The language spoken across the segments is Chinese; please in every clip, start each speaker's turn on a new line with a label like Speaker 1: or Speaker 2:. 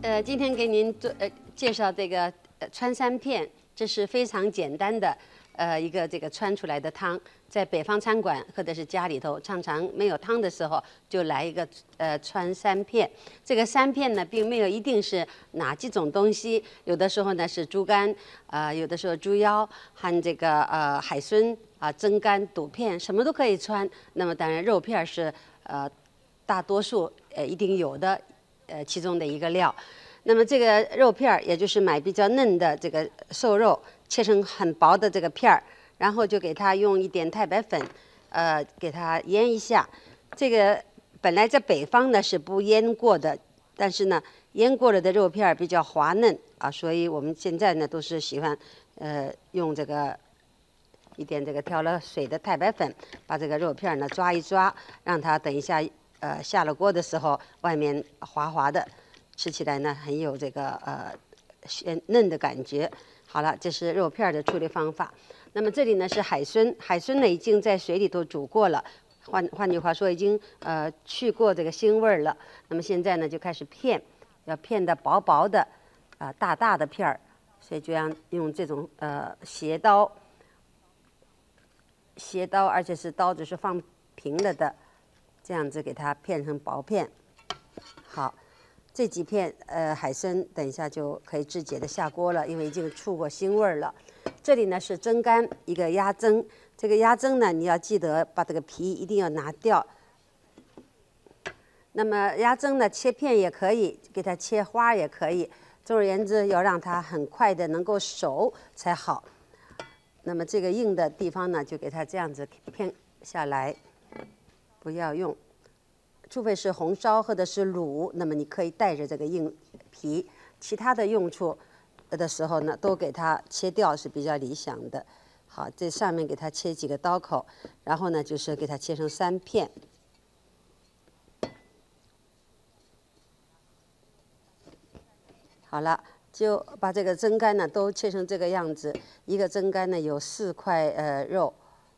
Speaker 1: 今天给您介绍这个川三片，这是非常简单的一个这个川出来的汤，在北方餐馆或者是家里头，常常没有汤的时候，就来一个川三片。这个三片呢，并没有一定是哪几种东西，有的时候呢是猪肝，有的时候猪腰和这个海参蒸干、肚片，什么都可以川。那么当然肉片是大多数一定有的其中的一个料。那么这个肉片儿，也就是买比较嫩的这个瘦肉，切成很薄的这个片儿，然后就给它用一点太白粉，给它腌一下。这个本来在北方呢是不腌过的，但是呢腌过了的肉片儿比较滑嫩所以我们现在呢都是喜欢用这个一点这个调了水的太白粉，把这个肉片呢抓一抓，让它等一下下了锅的时候外面滑滑的。吃起来呢很有这个鲜嫩的感觉。好了，这是肉片的处理方法。那么这里呢是海参，海参呢已经在水里头煮过了，换句话说已经去过这个腥味了。那么现在呢就开始片，要片的薄薄的大大的片儿，所以就要用这种斜刀，而且是刀子是放平了的，这样子给它片成薄片。好。这几片海参，等一下就可以直接的下锅了，因为已经出过腥味了。这里呢是蒸干一个鸭胗，这个鸭胗呢你要记得把这个皮一定要拿掉。那么鸭胗呢切片也可以，给它切花也可以，总而言之要让它很快的能够熟才好。那么这个硬的地方呢就给它这样子片下来，不要用。除非是红烧或者是卤，那么你可以带着这个硬皮，其他的用处的时候呢，都给它切掉是比较理想的。好，这上面给它切几个刀口，然后呢就是给它切成3片。好了，就把这个蒸干呢都切成这个样子。一个蒸干呢有4块肉。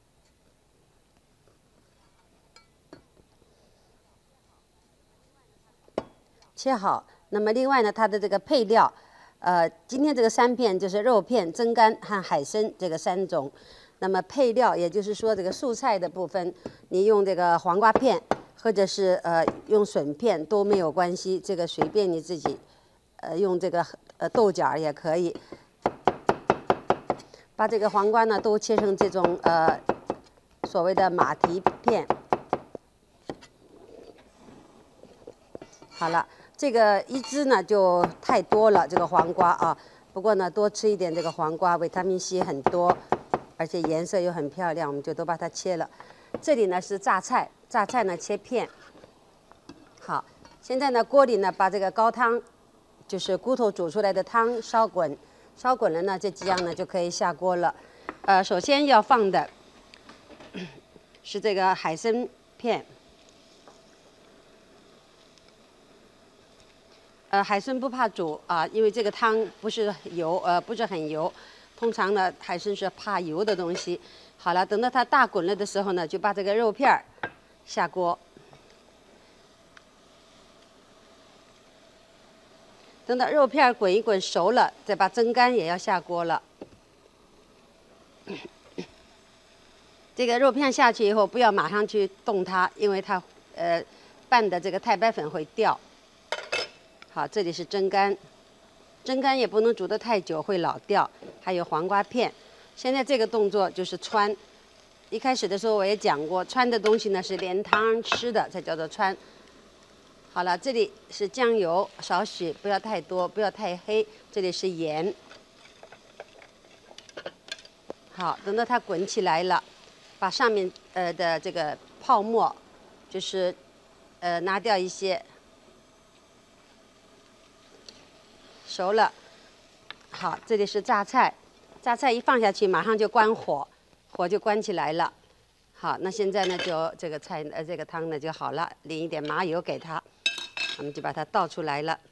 Speaker 1: 切好，那么另外呢，它的这个配料，今天这个3片就是肉片、蒸干和海参这个3种。那么配料，也就是说这个素菜的部分，你用这个黄瓜片或者是用笋片都没有关系，这个随便你自己，用这个豆角也可以。把这个黄瓜呢都切成这种所谓的马蹄片。好了。这个一只呢就太多了，这个黄瓜不过呢，多吃一点这个黄瓜，维他命 C 很多，而且颜色又很漂亮，我们就都把它切了。这里呢是榨菜，榨菜呢切片。好，现在呢锅里呢把这个高汤，就是骨头煮出来的汤烧滚，烧滚了呢这几样呢就可以下锅了。首先要放的是这个海参片。海参不怕煮因为这个汤不是油，不是很油。通常呢，海参是怕油的东西。好了，等到它大滚了的时候呢，就把这个肉片儿下锅。等到肉片滚一滚熟了，再把蒸干也要下锅了。这个肉片下去以后，不要马上去动它，因为它拌的这个太白粉会掉。好，这里是蒸干，蒸干也不能煮得太久，会老掉。还有黄瓜片，现在这个动作就是汆。一开始的时候我也讲过，汆的东西呢是连汤吃的才叫做汆。好了，这里是酱油少许，不要太多，不要太黑。这里是盐。好，等到它滚起来了，把上面的这个泡沫，就是拿掉一些。熟了，好，这里是榨菜，榨菜一放下去，马上就关火，火就关起来了。好，那现在呢，就这个这个汤呢就好了，淋一点麻油给它，我们就把它倒出来了。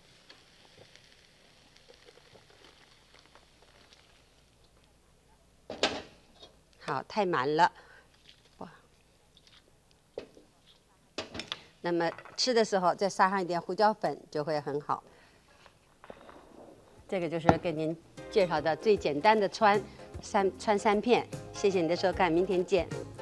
Speaker 1: 好，太满了，哇！那么吃的时候再撒上一点胡椒粉，就会很好。 这个就是给您介绍的最简单的川三片。谢谢你的收看，明天见。